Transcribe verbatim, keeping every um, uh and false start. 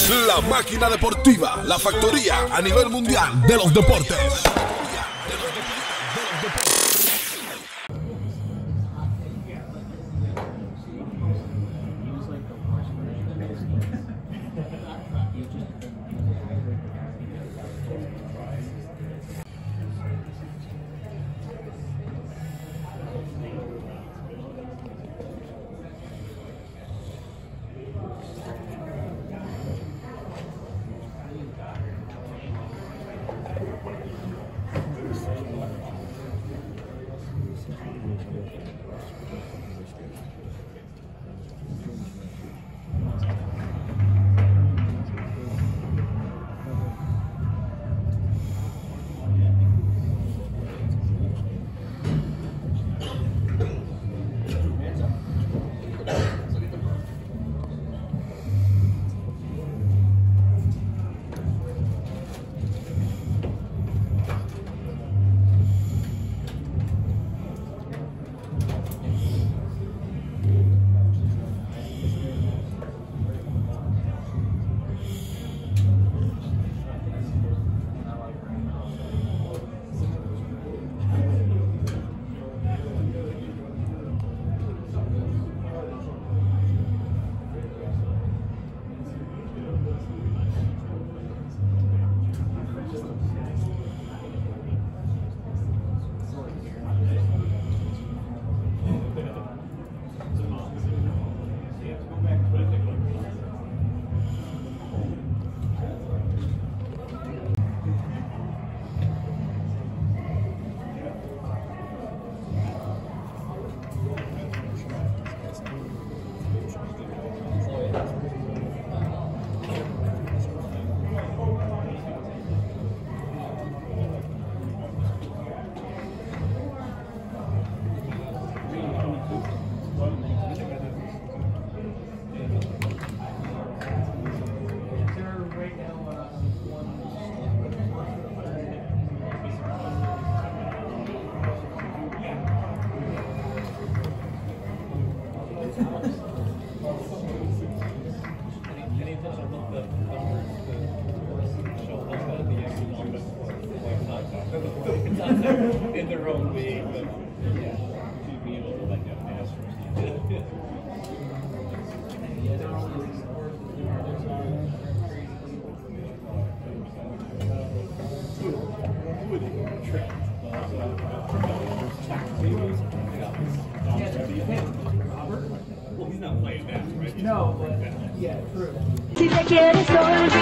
La máquina deportiva, la factoría a nivel mundial de los deportes. In their own being, but yeah, to be able to like have masters. Well, he's not playing that, right? No, but yeah, true. Si te quieres olvidar.